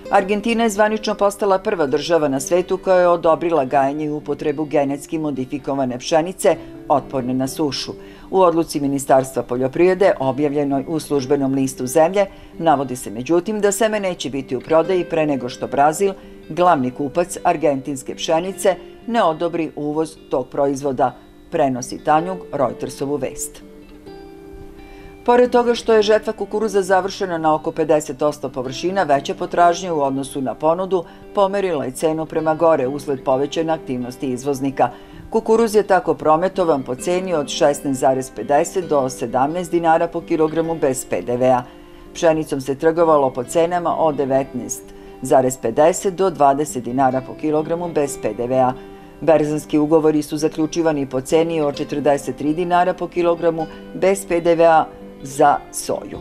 Argentina je zvanično postala prva država na svetu koja je odobrila gajenje i upotrebu genetski modifikovane pšenice otporne na sušu. U odluci Ministarstva poljoprivrede, objavljenoj u službenom listu zemlje, navodi se međutim da seme neće biti u prodaji pre nego što Brazil, glavni kupac argentinske pšenice, ne odobri uvoz tog proizvoda, prenosi Tanjug Reutersovu vest. Pored toga što je žetva kukuruza završena na oko 50% površina, veća potražnja u odnosu na ponudu pomerila je cenu prema gore usled povećane aktivnosti izvoznika. Kukuruz je tako prometovan po ceni od 16,50 do 17 dinara po kilogramu bez PDV-a. Pšenicom se trgovalo po cenama od 19,50 do 20 dinara po kilogramu bez PDV-a. Berzanski ugovori su zaključivani po ceni od 43 dinara po kilogramu bez PDV-a za soju.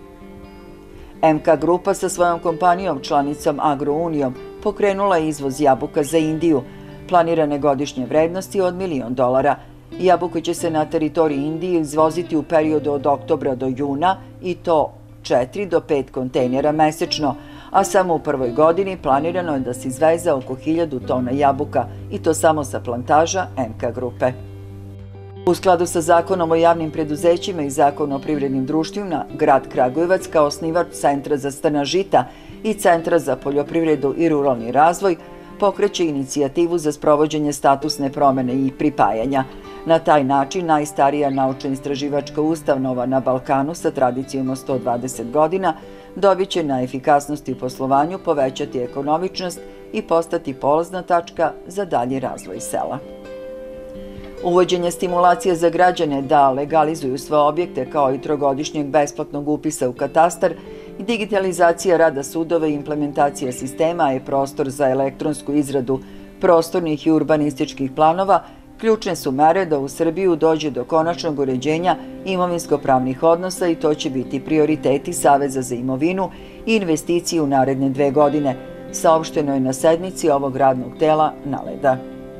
MK Grupa sa svojom kompanijom članicom Agrounijom pokrenula je izvoz jabuka za Indiju, planirane godišnje vrednosti od $1.000.000. Jabuke će se na teritoriji Indije izvoziti u periodu od oktobra do juna i to 4 do 5 kontejnera mesečno, a samo u prvoj godini planirano je da se izveze oko 1000 tona jabuka i to samo sa plantaža MK Grupe. U skladu sa Zakonom o javnim preduzećima i Zakonom o privrednim društvima, grad Kragujevac kao osnivač Centra za strna žita i Centra za poljoprivredu i ruralni razvoj pokreće inicijativu za sprovođenje statusne promene i pripajanja. Na taj način najstarija naučno-istraživačka ustanova na Balkanu sa tradicijom od 120 godina dobit će na efikasnosti u poslovanju, povećati ekonomičnost i postati polazna tačka za dalji razvoj sela. Uvođenje stimulacije za građane da legalizuju sve objekte kao i trogodišnjeg besplatnog upisa u katastar i digitalizacija rada sudova i implementacija sistema e-prostor za elektronsku izradu prostornih i urbanističkih planova ključne su mere da u Srbiju dođe do konačnog uređenja imovinsko-pravnih odnosa i to će biti prioriteti Saveza za imovinu i investicije u naredne 2 godine, saopšteno je na sednici ovog radnog tela NALED-a.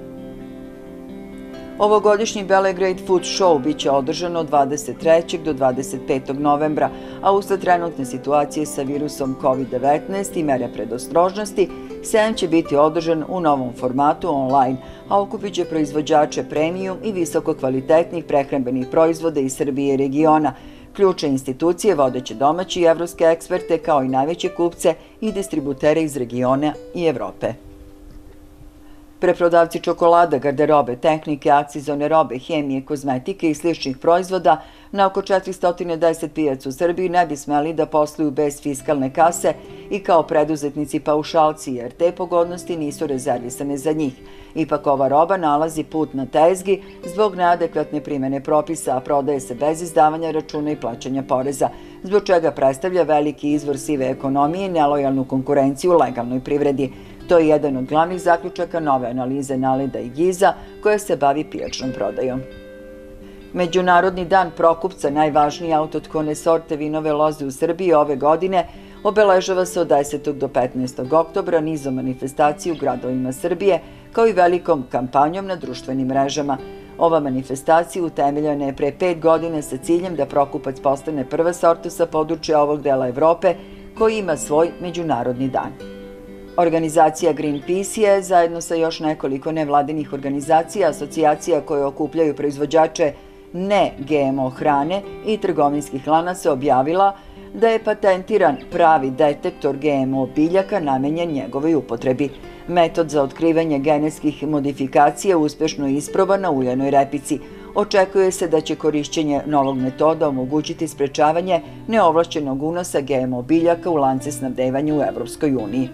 Ovogodišnji Belgrade Food Show biće održan od 23. do 25. novembra, a usled trenutne situacije sa virusom COVID-19 i mere predostrožnosti, sejem će biti održan u novom formatu online, a okupit će proizvođače premium i visokokvalitetnih prehrambenih proizvoda iz Srbije i regiona, ključne institucije, vodeće domaće i evropske eksperte, kao i najveće kupce i distributere iz regiona i Evrope. Preprodavci čokolada, garderobe, tehnike, akcizone robe, hemije, kozmetike i sličnih proizvoda na oko 410 pijaca u Srbiji ne bi smeli da posluju bez fiskalne kase i kao preduzetnici paušalci, jer te pogodnosti nisu rezervisane za njih. Ipak ova roba nalazi put na tezgi zbog neadekvatne primene propisa, a prodaje se bez izdavanja računa i plaćanja poreza, zbog čega predstavlja veliki izvor sive ekonomije i nelojalnu konkurenciju u legalnoj privredi. To je jedan od glavnih zaključaka nove analize NALED-a i GIZ-a koja se bavi pijačnom prodajom. Međunarodni dan prokupca, najvažnije autohtone sorte vinove loze u Srbiji ove godine, obeležava se od 10. do 15. oktobra nizom manifestaciju u gradovima Srbije, kao i velikom kampanjom na društvenim mrežama. Ova manifestacija utemeljena je pre 5 godina sa ciljem da prokupac postane prva sorta sa područja ovog dela Evrope koji ima svoj međunarodni dan. Organizacija Greenpeace je, zajedno sa još nekoliko nevladinih organizacija, asocijacija koje okupljaju proizvođače ne GMO hrane i trgovinskih lanaca, objavila da je patentiran pravi detektor GMO biljaka namenjen njegovoj upotrebi. Metod za otkrivanje genetskih modifikacija uspešno je isproban na uljanoj repici. Očekuje se da će korišćenje novog metoda omogućiti sprečavanje neovlašćenog unosa GMO biljaka u lance snabdevanja u Evropskoj uniji.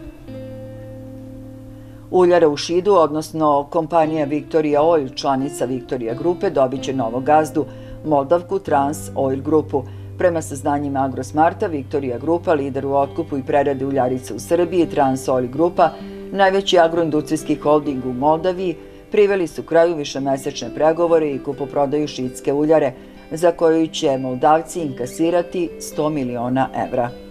Uljara u Šidu, odnosno kompanija Victoria Oil, članica Victoria Grupe, dobit će novog gazdu, Moldavku Trans Oil Grupu. Prema saznanjima Agrosmarta, Victoria Grupa, lider u otkupu i preradi uljarica u Srbiji, Trans Oil Grupa, najveći agroindustrijski holding u Moldaviji, priveli su kraju višemesečne pregovore i kupoprodaju šidske uljare, za koju će Moldavci inkasirati 100 miliona evra.